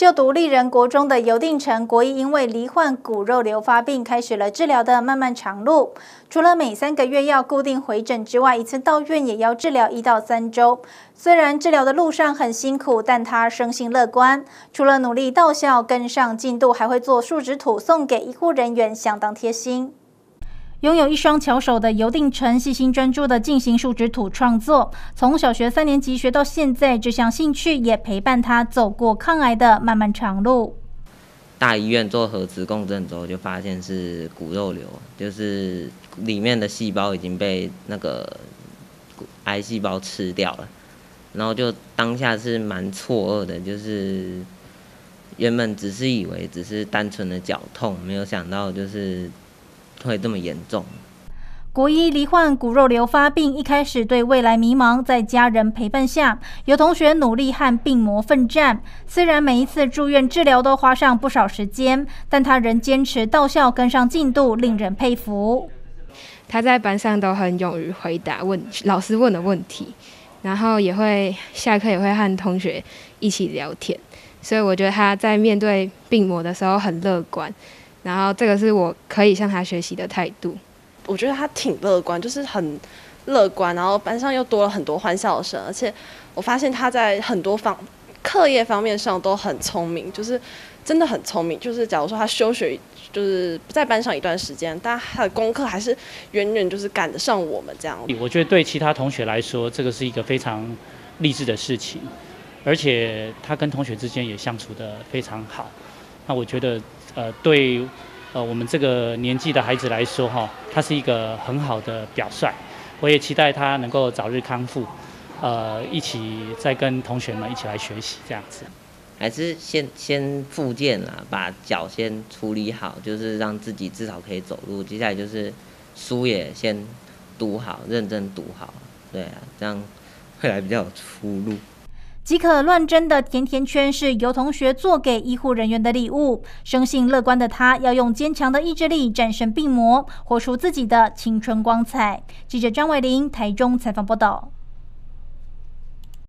就读立人国中的尤定成国一，因为罹患骨肉瘤发病，开始了治疗的漫漫长路。除了每3个月要固定回诊之外，一次到院也要治疗1到3周。虽然治疗的路上很辛苦，但他生性乐观。除了努力到校跟上进度，还会做树脂土送给医护人员，相当贴心。拥有一双巧手的尤定成，细心专注地进行树脂土创作，从小学3年级学到现在，这项兴趣也陪伴他走过抗癌的漫漫长路。 大医院做核磁共振之后，就发现是骨肉瘤，就是里面的细胞已经被那个癌细胞吃掉了，然后就当下是蛮错愕的，就是原本只是以为只是单纯的绞痛，没有想到就是会这么严重。 国一罹患骨肉瘤发病，一开始对未来迷茫，在家人陪伴下，有同学努力和病魔奋战。虽然每一次住院治疗都花上不少时间，但他仍坚持到校跟上进度，令人佩服。 他在班上都很勇于回答老师问的问题，然后也会下课也会和同学一起聊天，所以我觉得他在面对病魔的时候很乐观。然后这个是我可以向他学习的态度。 我觉得他挺乐观，就是很乐观，然后班上又多了很多欢笑声，而且我发现他在很多课业方面上都很聪明，就是真的很聪明。就是假如说他休学，就是不在班上一段时间，但他的功课还是远远就是赶得上我们这样。 我觉得对其他同学来说，这个是一个非常励志的事情，而且他跟同学之间也相处得非常好。那我觉得对我们这个年纪的孩子来说，他是一个很好的表率。我也期待他能够早日康复，一起再跟同学们一起来学习这样子。 还是先复健啦，把脚先处理好，就是让自己至少可以走路。接下来就是书也先读好，认真读好，对啊，这样未来比较有出路。 即可乱真的甜甜圈是尤同学做给医护人员的礼物。生性乐观的他，要用坚强的意志力战胜病魔，活出自己的青春光彩。记者张伟玲台中采访报道。